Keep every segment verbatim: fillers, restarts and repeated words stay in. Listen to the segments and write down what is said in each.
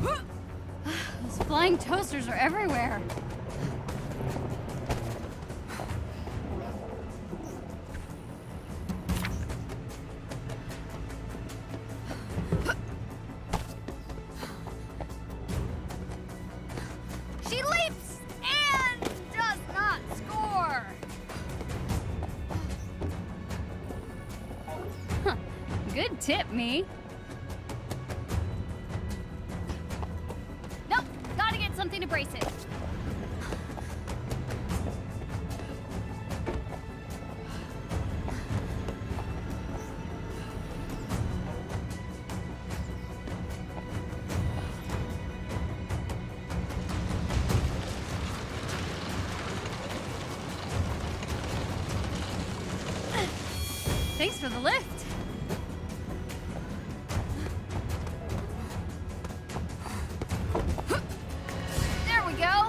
Those flying toasters are everywhere. She leaps and does not score. Huh. Good tip, me. Nope, gotta get something to brace it. Thanks for the lift. There we go.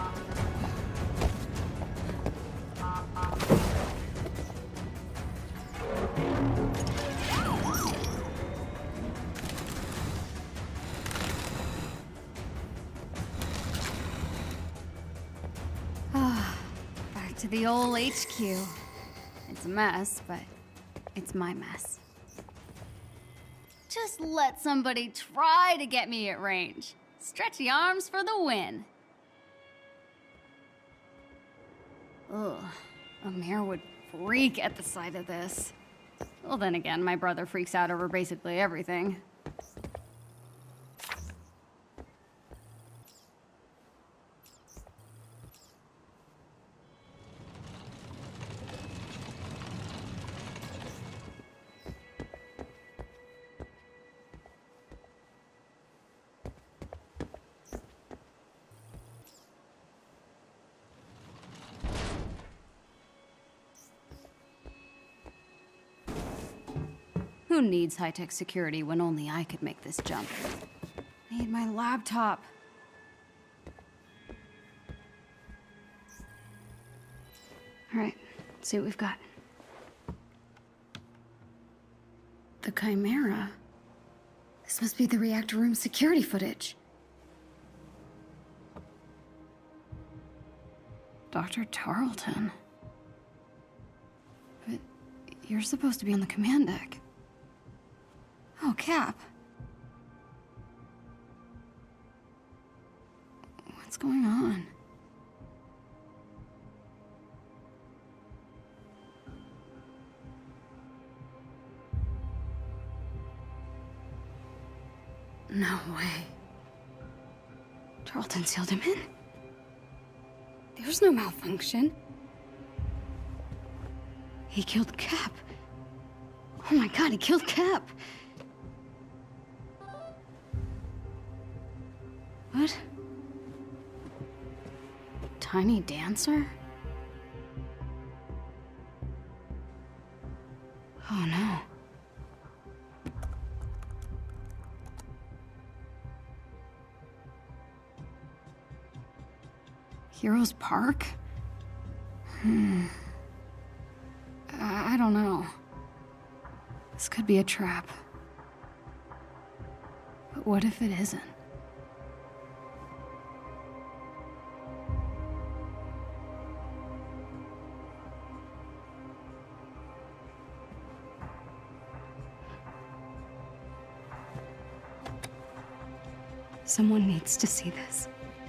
Back to the old H Q. It's a mess, but it's my mess. Just let somebody try to get me at range. Stretchy arms for the win. Ugh, Amir would freak at the sight of this. Well, then again, my brother freaks out over basically everything. Who needs high-tech security when only I could make this jump? I need my laptop. All right, let's see what we've got. The Chimera? This must be the reactor room security footage. Doctor Tarleton. But you're supposed to be on the command deck. Oh, Cap. What's going on? No way. Tarleton sealed him in? There's no malfunction. He killed Cap. Oh my god, he killed Cap. What? Tiny dancer? Oh no. Heroes Park? Hmm. I, I don't know. This could be a trap. But what if it isn't? Someone needs to see this.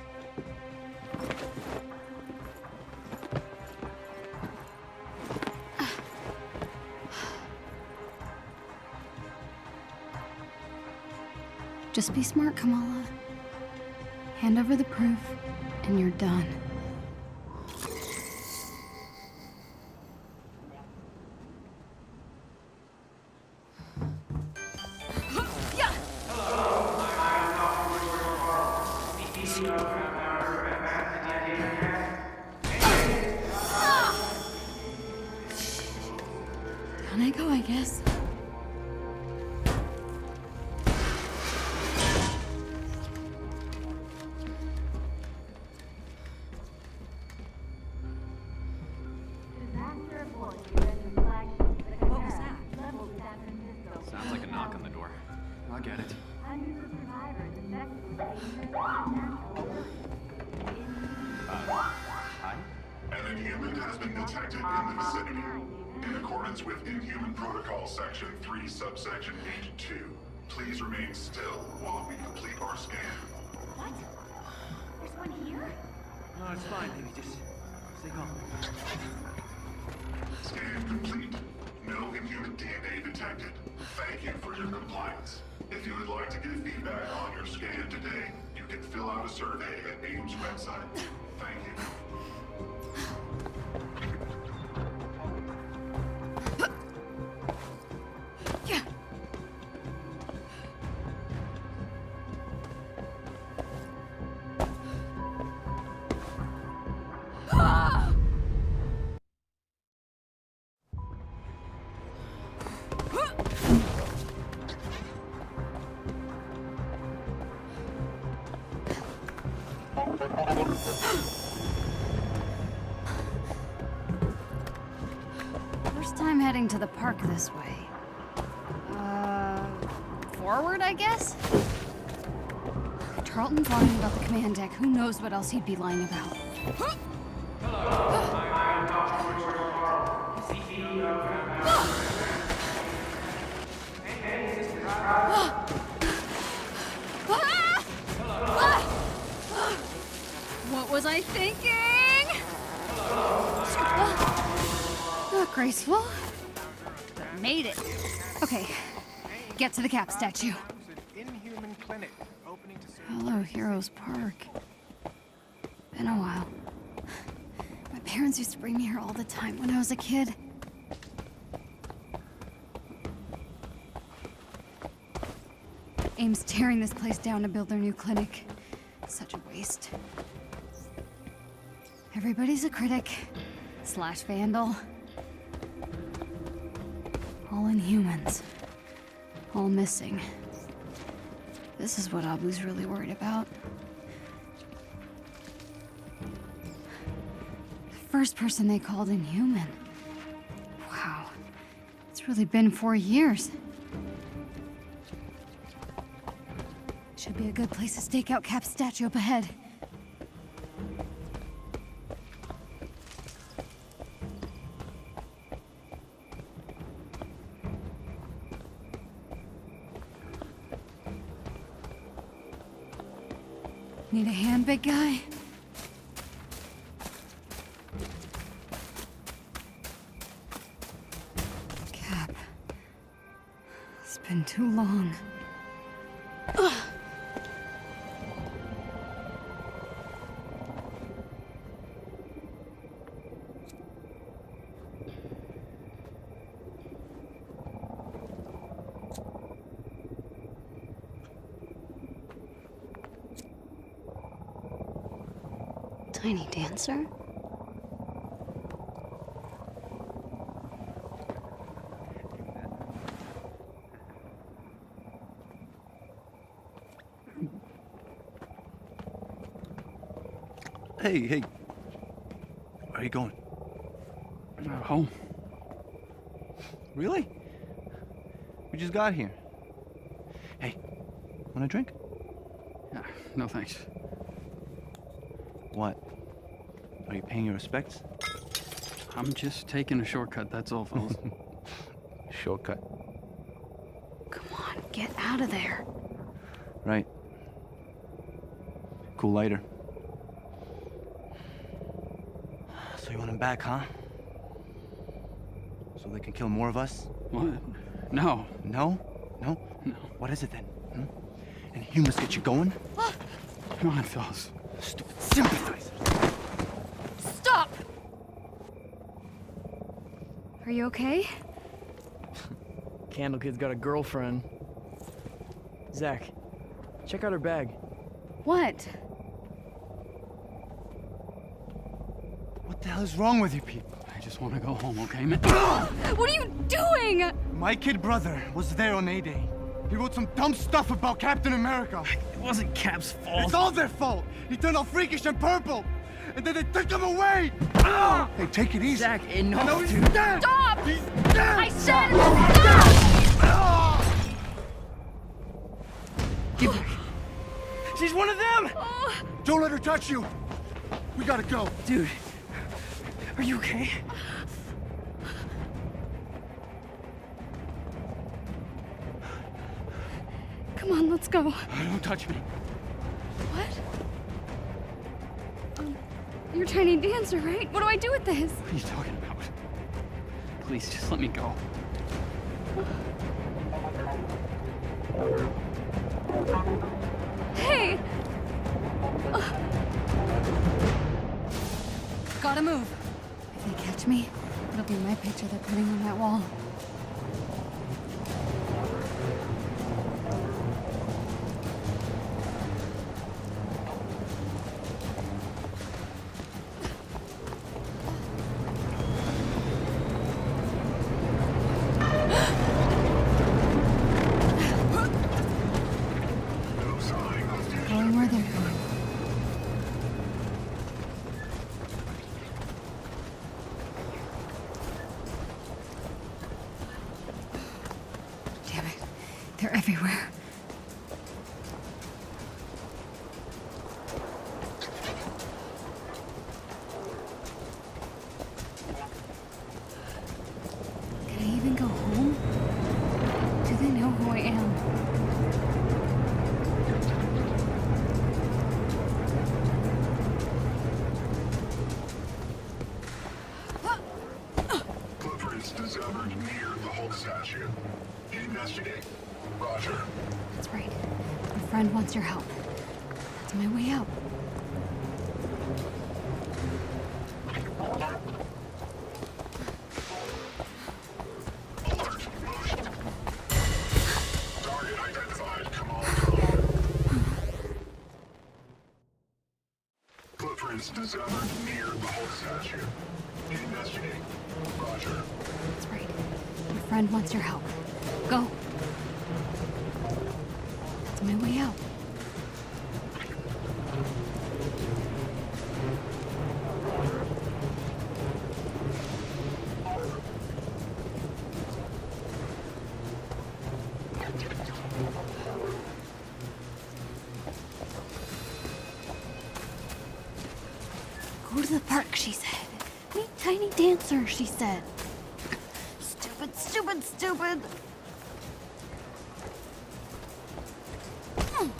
Just be smart, Kamala. Hand over the proof, and you're done. Down I go, I guess. Sounds like a knock on the door. I'll get it. Hundreds of survivors infected with dangerous natural. Uh, hi? An inhuman has been detected in the vicinity. In accordance with Inhuman Protocol Section three, subsection H two, please remain still while we complete our scan. What? There's one here? No, it's fine, baby. Just stay calm. Scan complete. No inhuman D N A detected. Thank you for your compliance. If you would like to give feedback on your scan today, you can fill out a survey at AIM's website. Thank you. First time heading to the park this way. Uh, forward, I guess? Charlton's lying about the command deck. Who knows what else he'd be lying about? What was I thinking? Not graceful. Made it. Okay, get to the Cap statue. Inhuman clinic opening to Hello, Heroes Park. Been a while. My parents used to bring me here all the time when I was a kid. AIM's tearing this place down to build their new clinic. Such a waste. Everybody's a critic slash vandal. All Inhumans. All missing. This is what Abu's really worried about. The first person they called Inhuman. Wow. It's really been four years. Should be a good place to stake out Cap's statue up ahead. Need a hand, big guy? Cap. It's been too long. Ugh. Tiny dancer? Hey, hey. Where are you going? Uh, home. Really? We just got here. Hey, want a drink? Uh, no thanks. What? Are you paying your respects? I'm just taking a shortcut, that's all, fellas. Shortcut. Come on, get out of there. Right. Cool lighter. So you want him back, huh? So they can kill more of us? What? No. No? No? No. What is it then? Hmm? And humans get you going? Come on, fellas. Stupid sympathizer. Stop! Are you okay? Candle Kid's got a girlfriend. Zach, check out her bag. What? What the hell is wrong with you people? I just want to go home, okay, man? What are you doing? My kid brother was there on A-Day. He wrote some dumb stuff about Captain America. It wasn't Cap's fault. It's all their fault. He turned all freakish and purple. And then they took him away. Hey, take it easy. Zach, enough, No, he's dude. dead. Stop! He's dead. I said stop! Get back. She's one of them! Don't let her touch you! We gotta go. Dude, are you okay? Come on, let's go. Don't touch me. What? Um, you're Tiny Dancer, right? What do I do with this? What are you talking about? Please, just let me go. Hey! Uh, gotta move. If they catch me, it'll be my picture they're putting on that wall. Going where they're going. Damn it. They're everywhere. Can I even go home? Do they know who I am? Footprints discovered near the Hulk statue. Investigate. Roger. That's right. Your friend wants your help. That's my way out. Alert. Motion. Target identified. Kamala Khan. Footprints discovered near the Hulk statue. Investigate. Roger. That's right. Your friend wants your help. Go. That's my way out. Go to the park, she said. Meet Tiny Dancer, she said. Stupid, stupid, stupid. Hmm.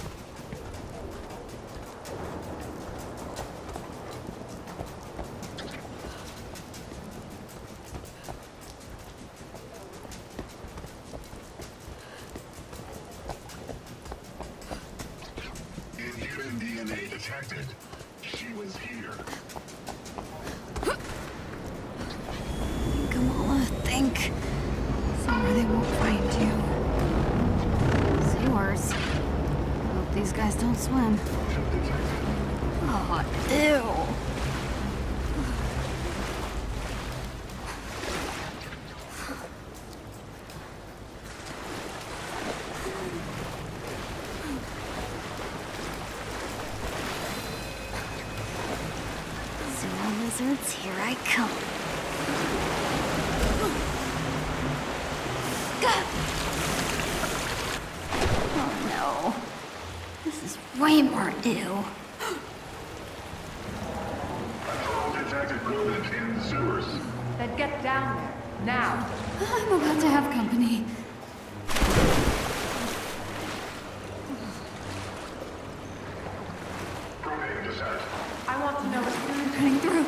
Inhuman D N A detected. She was here. Kamala, think. Somewhere they won't find you. Sewers. Hope these guys don't swim. Oh, ew. Sewer lizards, here I come. Oh no. This is way more ew. Detected movement in the sewers. Then get down there, now. I'm about to have company. Propane descent. I want to know if I'm cutting through.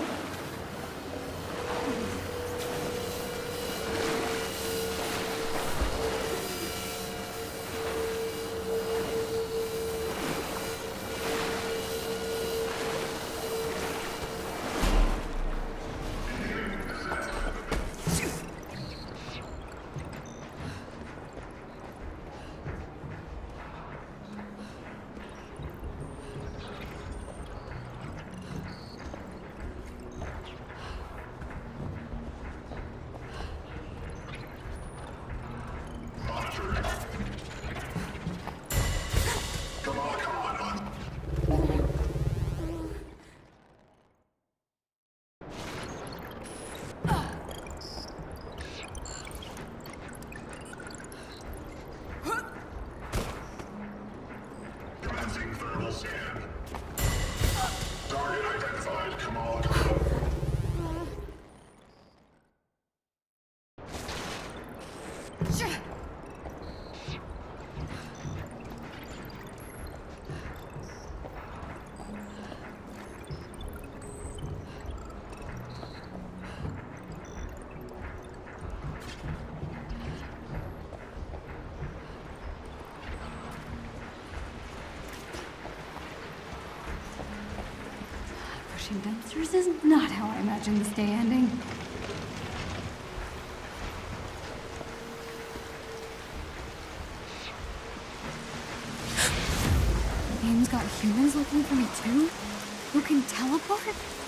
Thermal scan. Target identified, Kamala Khan. Pushing dumpsters is not how I imagined this day ending. The game's got humans looking for me too? Who can teleport?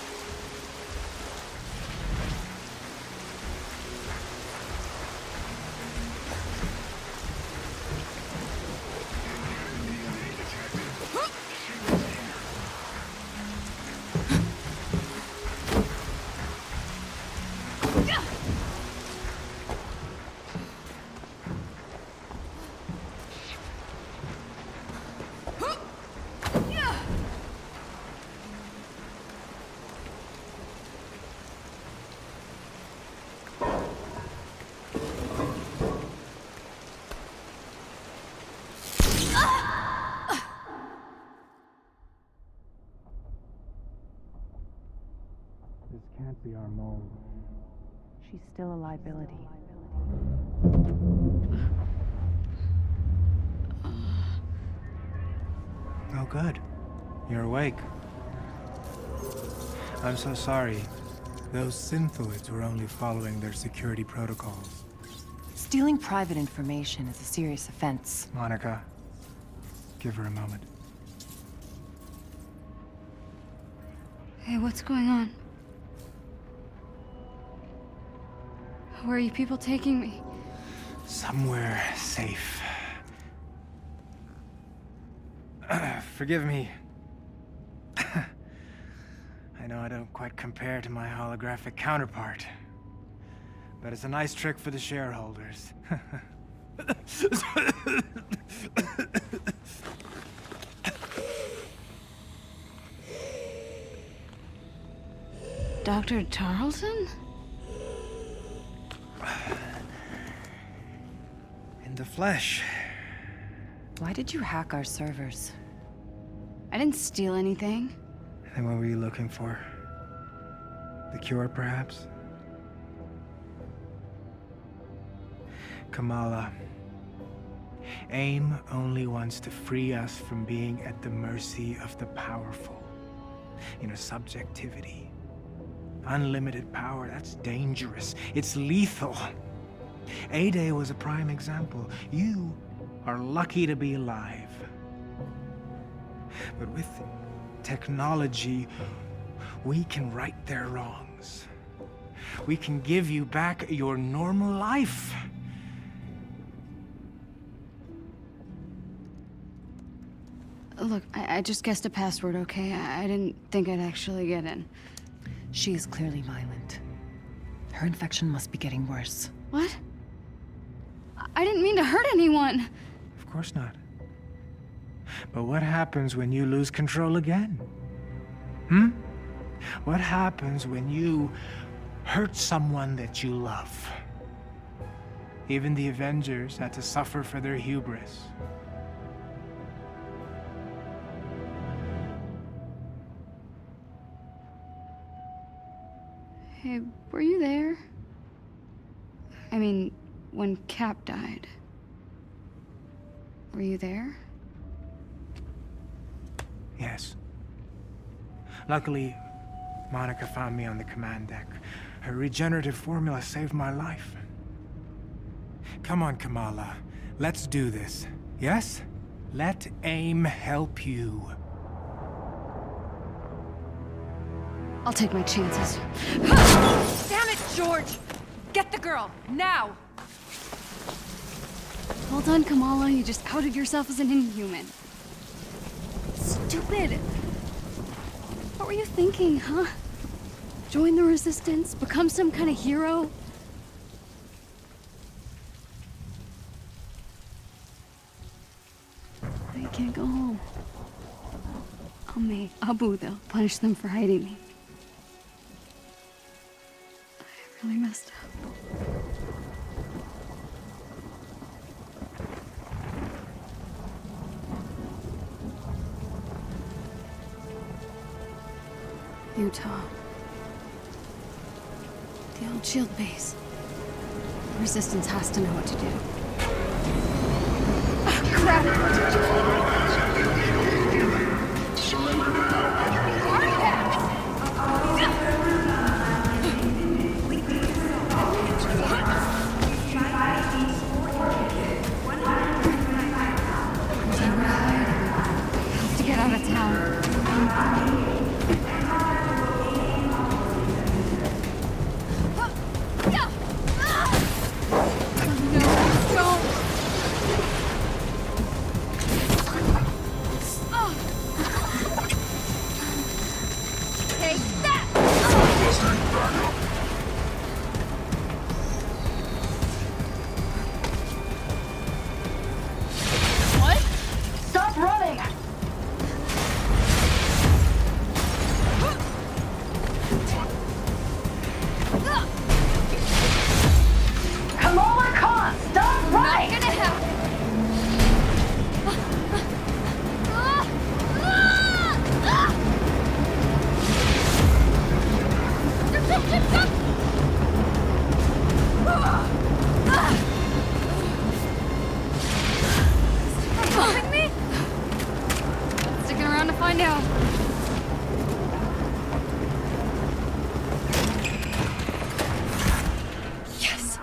This can't be our mole. She's still a liability. Oh, good. You're awake. I'm so sorry. Those synthoids were only following their security protocols. Stealing private information is a serious offense. Monica, give her a moment. Hey, what's going on? Where are you people taking me? Somewhere safe. Forgive me. I know I don't quite compare to my holographic counterpart, but it's a nice trick for the shareholders. Doctor Tarleton? In the flesh. Why did you hack our servers? I didn't steal anything. And what were you looking for? The cure, perhaps? Kamala, AIM only wants to free us from being at the mercy of the powerful. You know, subjectivity. Unlimited power, that's dangerous. It's lethal. A-Day was a prime example. You are lucky to be alive. But with technology, we can right their wrongs. We can give you back your normal life. Look, I, I just guessed a password, okay? I, I didn't think I'd actually get in. She is clearly violent. Her infection must be getting worse. What? I, I didn't mean to hurt anyone. Of course not. But what happens when you lose control again? Hmm? What happens when you hurt someone that you love? Even the Avengers had to suffer for their hubris. Hey, were you there? I mean, when Cap died. Were you there? Yes. Luckily, Monica found me on the command deck. Her regenerative formula saved my life. Come on, Kamala. Let's do this. Yes? Let AIM help you. I'll take my chances. Damn it, George! Get the girl, now! Well done, Kamala. You just outed yourself as an inhuman. Stupid! What were you thinking, huh? Join the Resistance? Become some kind of hero? I can't go home. call me Abu, they'll punish them for hiding me. I really messed up. Utah. The old shield base. The Resistance has to know what to do. Ah, crap! Have to get out of town. Kamala Khan, stop running! Not gonna happen. Helping me? Sticking around to find out. Yes.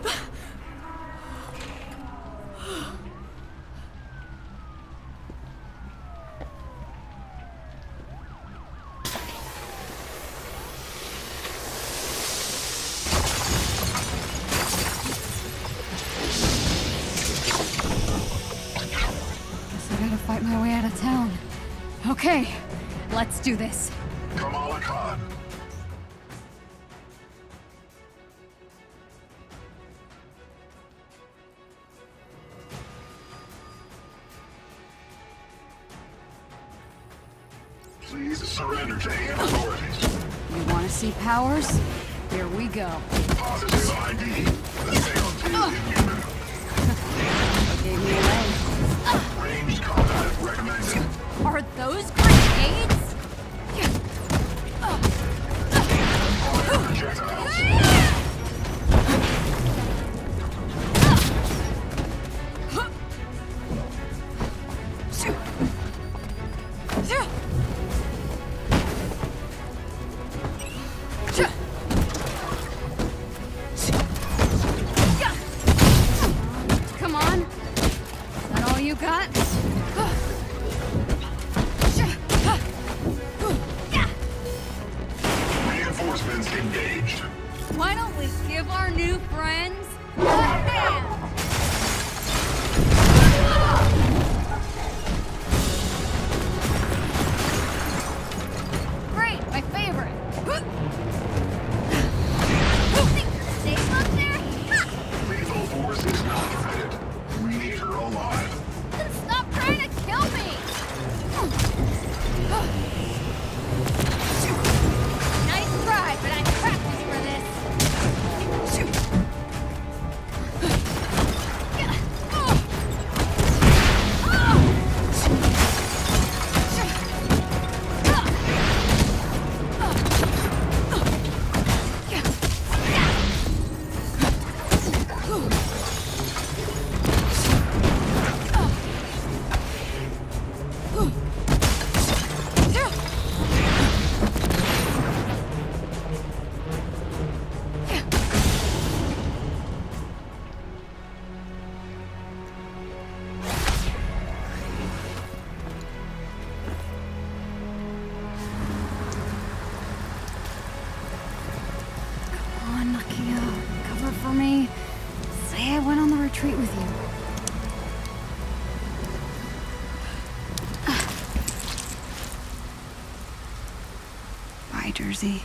Guess I gotta fight my way out of town. Okay, let's do this. Kamala Khan. Please surrender to AIM authorities. You wanna see powers? Here we go. Positive I D. The sale team inhuman. Gave me a leg. Ranged combat recommended. Are those grenades? Projectiles. Come on. Is that all you got? Reinforcements engaged. Why don't we give our new friends a hand? Great, my favorite. Think you're safe up there? Lethal force is not permitted. We need her alive. Then stop trying to kill me! Nice try, but I practiced for this. For me, say I went on the retreat with you. Bye, Jersey.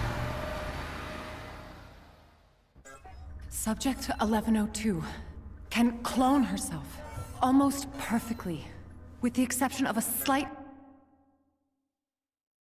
Subject eleven oh two. can clone herself almost perfectly, with the exception of a slight